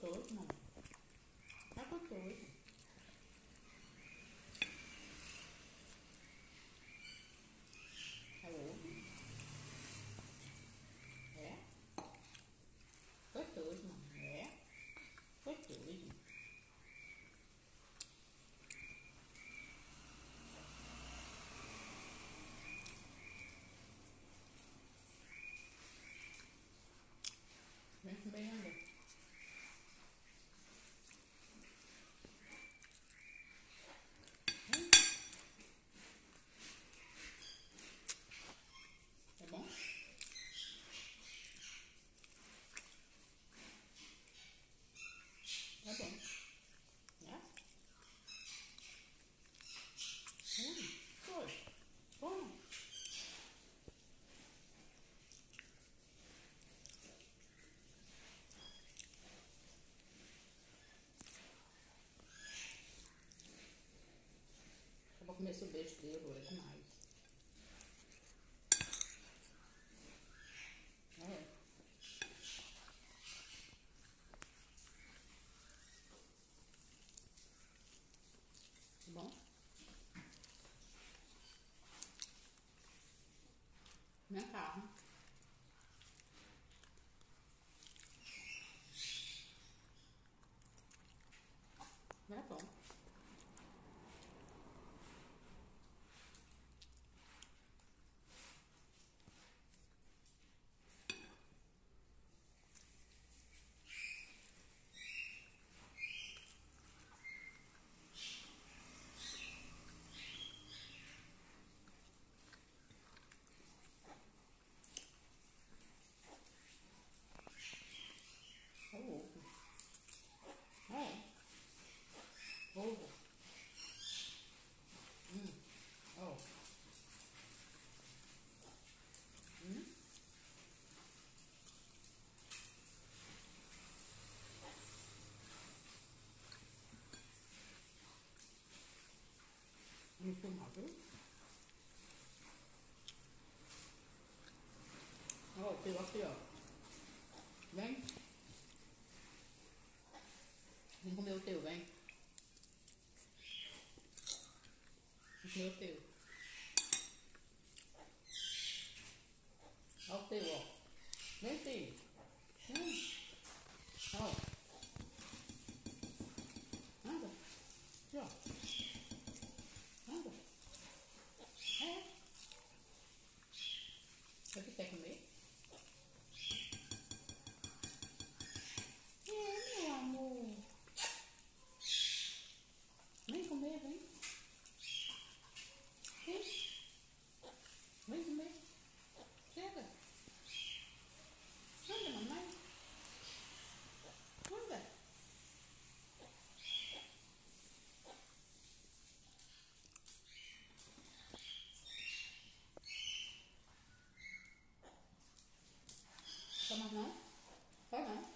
gostoso, mano. Tá gostoso. É ovo. É. Gostoso, mano. É. Gostoso. Vem comer, anda. É bom? É bom. É? Foi. Bom. Eu vou comer esse beijo dele agora demais. É. Bom? Minha carne. É bom. É ovo. É. Ovo. Ó. Vamos filmar, viu? Ó, o teu aqui, ó. Vem. Vem comer o teu, vem. Vem comer o teu. Ó o teu, ó. Vem, filho. Vem. Ó. Anda. Aqui, ó. Anda. É. Você quer comer? É, meu amor. Vem comer, vem. Vem. Vem comer. Chega. Anda, mamãe. Anda. Toma não? Vai não.